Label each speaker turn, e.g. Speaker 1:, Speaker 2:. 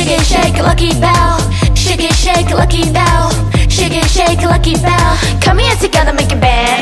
Speaker 1: shake, lucky bell. Shake it, shake, lucky bell. Shake it, shake, lucky bell. Come here together, make it band.